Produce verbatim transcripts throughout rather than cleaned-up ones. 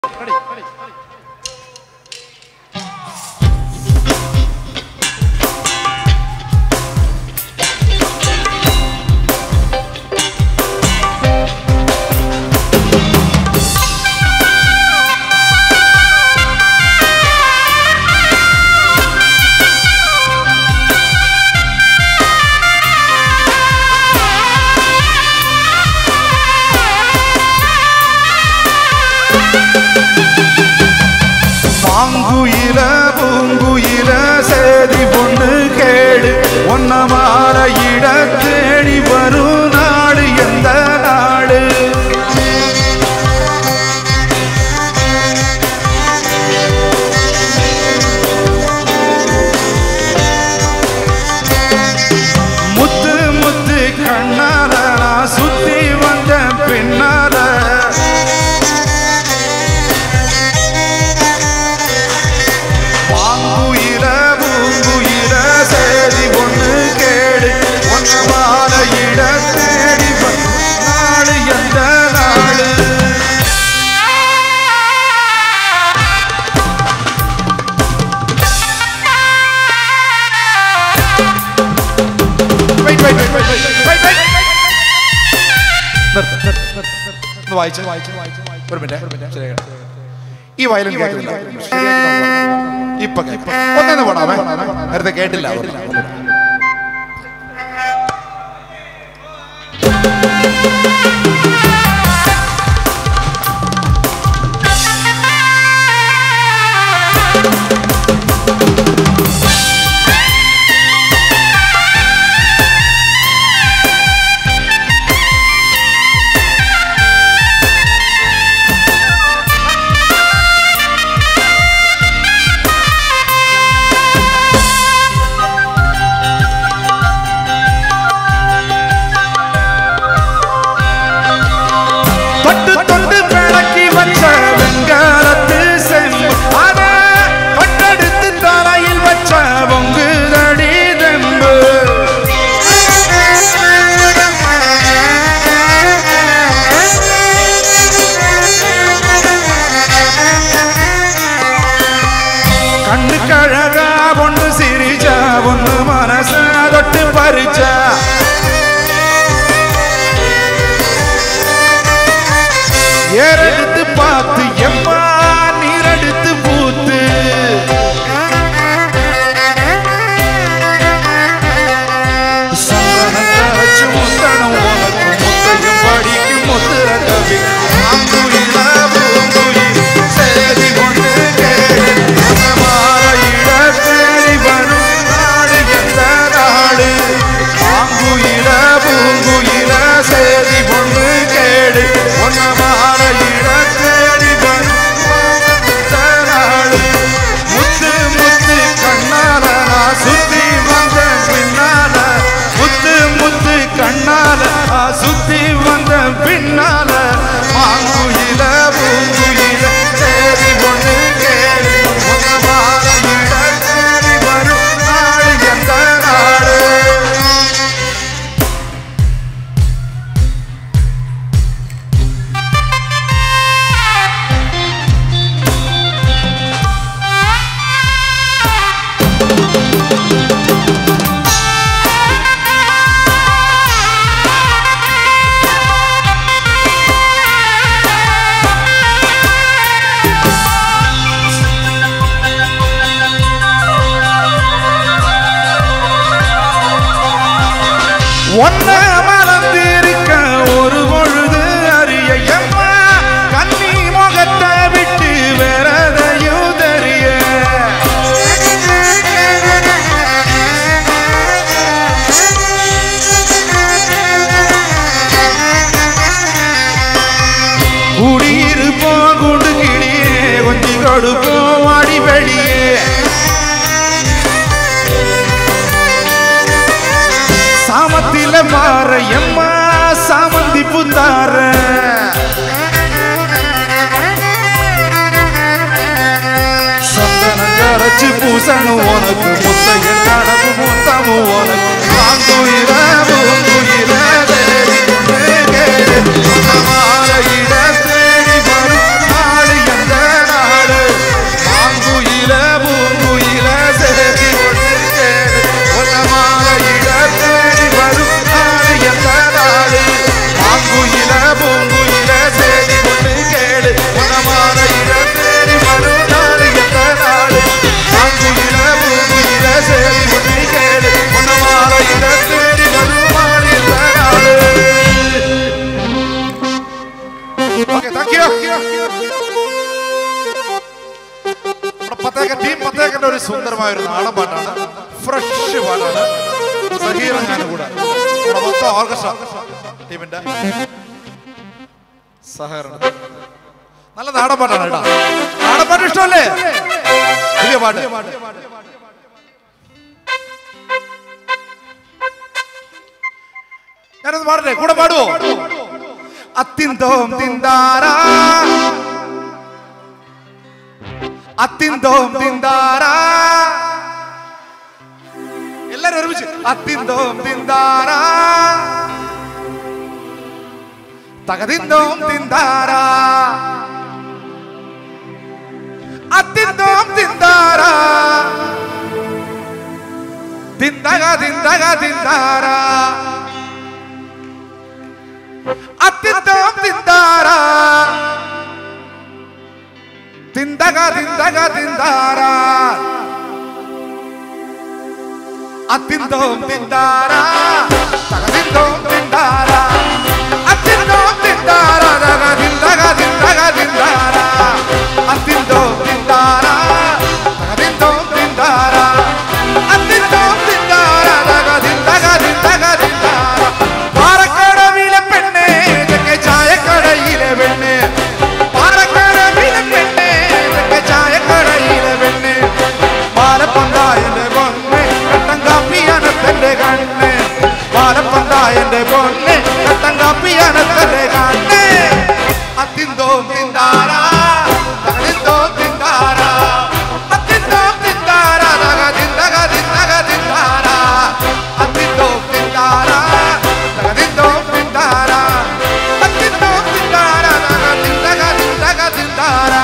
ഈ വയലിൻ കേട്ടില്ല ഇപ്പൊ ഒന്നു പാടാമേ നേരത്തെ കേട്ടില്ല ஏறெடுத்து பார்த்து எம்மா நீரெடுத்து பூத்து சந்தனச்சு முத்தனம் உனக்கு முத்தையும் படிக்கு முத்துற கவி ஆங்குயில பூங்குயில் சேதி கொண்டு கேடு மாலையிட தேடி வரும் நாடு எந்த நாடு ஆங்குயில பூங்குயில சேதி கொண்டு கேடு ஒன்னமா சுத்தி வந்த பின்னால மாங்குயில பூங்குயில சேரி பொண்ணு கேடு உன்னமாலையிட தேடி வரும் நாடு எந்த நாடு ஒன்ன மறந்திருக்க ஒரு பொழுது அறிய எம்மா கண்ணி முகத்தை விட்டு வேறதையும் தெரிய குடியிருப்போம் குண்டு கிளியே கொஞ்சி கொடுப்போம் வாடி வெளியே சாமத்தில மாற எம்மா சாமந்தி புந்தார சந்தன கரைச்சு பூசணும் உனக்கு முத்தையன் கடப்பு முத்தமும் உனக்கு ஆங்குயில பூங்குயில தேடி கொண்டு கேடு மாலையிட தேடி வரும் நாடு எந்த ടീം പത്തേക്കന്റെ ഒരു സുന്ദരമായ ഒരു നാടൻ പാട്ടാണ്, ഫ്രഷ് പാട്ടാണ്. സഹീറും ഞാനും കൂടെ മൊത്തം ഓർക്കസ്ട്ര ടീമിന്റെ സഹകരണം. നല്ല നാടൻ പാട്ടാണ് കേട്ടോ. നാടൻ പാട്ട് ഇഷ്ടമല്ലേ? പുതിയ പാട്ട് ഞാനൊന്ന് പാടട്ടെ, കൂടെ പാടുവോ? അത്തിന്തോം തിന്താരാ അത്തിന്തോം തിന്താരാ എല്ലാരും ഒരുമിച്ച് അത്തിന്തോം തിന്താരാ തകതിന്തോം തിന്താരാ അത്തിന്തോം തിന്താരാ തിന്തക തിന്തക തിന്താരാ അത്തിന്തോം തിന്താരാ തിന്തക തിന്തക തിന്താരാ അത്തിന്തോം തിന്താരാ തകതിന്തോം തിന്താരാ അത്തിന്തോം തിന്താരാ തകതിന്തക തിന്തക തിന്താരാ അത്തിന്തോം തിന്താരാ തകതിന്തോം തിന്താരാ അത്തിന്തോം തിന്താരാ തകതിന്തക തിന്തക തിന്താരാ പാറക്കടവിലെ പെണ്ണേ ഇതൊക്കെ ചായക്കടയിലെ പെണ്ണേ പാറക്കടവിലെ പെണ്ണേ ഇതൊക്കെ ചായക്കടയിലെ പെണ്ണേ പാലപ്പന്തായന്റെ പൊന്നെ കട്ടൻ കാപ്പിയാണ് തന്റെ കണ്ണ് പാലപ്പന്തായന്റെ പൊന്നെ കട്ടൻ കാപ്പിയാണ് തന്റെ കണ്ണ് അത്തിന്തോം തിന്താരാ തകതിന്തോം തിന്താരാ അത്തിന്തോം തിന്താരാ തകതിന്തക തിന്തക തിന്താരാ അത്തിന്തോം തിന്താരാ തകതിന്തോം തിന്താരാ അത്തിന്തോം തിന്താരാ തകതിന്തക തിന്തക തിന്താരാ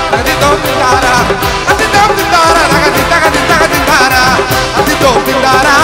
Tindara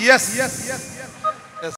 യെസ്